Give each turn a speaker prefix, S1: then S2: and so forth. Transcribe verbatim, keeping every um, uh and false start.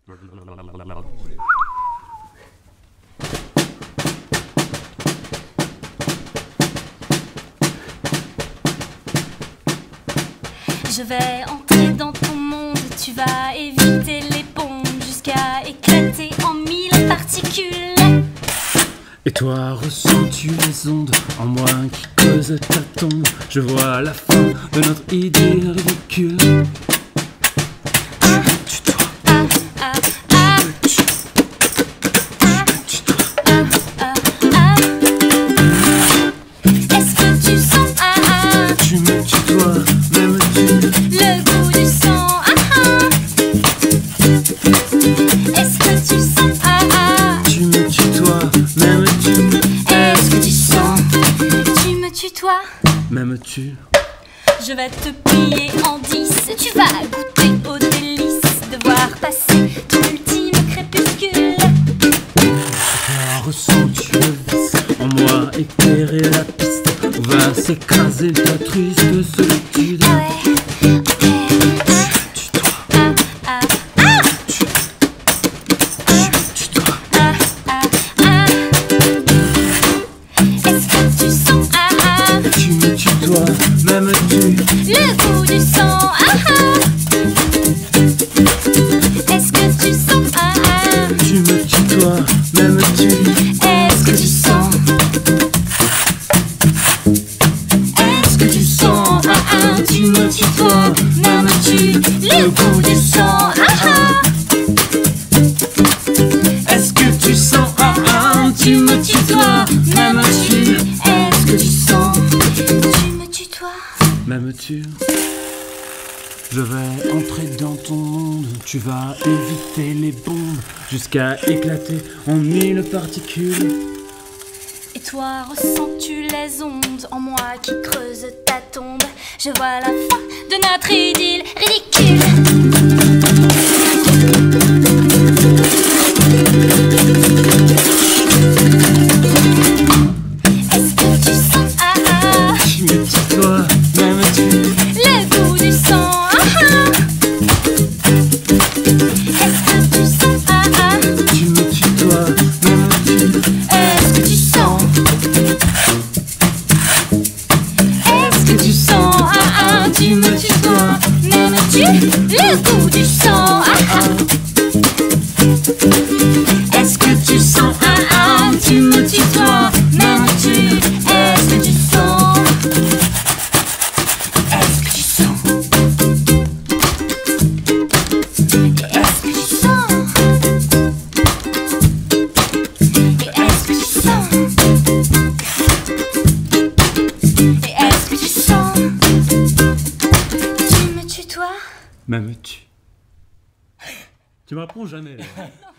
S1: Je vais entrer dans ton monde, tu vas éviter les bombes jusqu'à éclater en mille particules.
S2: Et toi, ressens-tu les ondes en moi qui creusent ta tombe? Je vois la fin de notre idylle ridicule.
S1: Ah, ah, ah, ah. Ah, ah, ah. Est-ce que tu sens ah, ah.
S2: Tu me tutoies, m'aimes-tu?
S1: Le goût du sang ah, ah. Est-ce que tu sens ah, ah.
S2: Tu me tutoies, m'aimes-tu?
S1: Est-ce que tu sens? Tu me tutoies?
S2: M'aimes-tu?
S1: Je vais te plier en dix. Tu vas goûter aux délices de voir passer ton ultime crépuscule.
S2: Toi, ressens-tu le vice en moi éclairer la piste où va s'écraser ta triste solitude?
S1: Ah ouais, ok.
S2: Tutoie,
S1: Ah, ah, ah.
S2: tutoie.
S1: Ah, ah, ah. Est-ce que tu sens ah, ah.
S2: Tu me tutoies, m'aimes-tu?
S1: Le goût du sang ah, ah. Est-ce que tu sens ah, ah.
S2: Tu me tutoies, m'aimes-tu?
S1: Est-ce que tu sens? Est-ce que tu sens ah, ah. Tu me tutoies, m'aimes-tu? Le goût du sang ah, ah.
S2: Est-ce que tu sens ah ah? Tu me tutoies, m'aimes-tu?
S1: Est-ce que tu sens? Tu me tutoies?
S2: M'aimes-tu? Je vais entrer dans ton monde, tu vas éviter les bombes jusqu'à éclater en mille particules.
S1: Et toi, ressens-tu les ondes en moi qui creusent ta tombe? Je vois la fin de notre idylle ridicule. Est-ce que tu sens ah ah?
S2: Tu me tutoies, m'aimes-tu?
S1: Le goût du sang ah ah. Est-ce que tu sens ah ah?
S2: Tu me tutoies, m'aimes-tu?
S1: Est-ce que tu sens? Est-ce que tu sens ah ah? Tu me tutoies, m'aimes-tu? Le goût du sang ah ah. Est-ce que tu sens ah ah? Tu me tutoies, m'aimes-tu? Est-ce que tu sens? Est-ce que tu sens? Est-ce que tu sens? Et est-ce que tu sens? Et est-ce que tu sens? Tu me tutoies?
S2: M'aimes-tu? Tu me réponds jamais.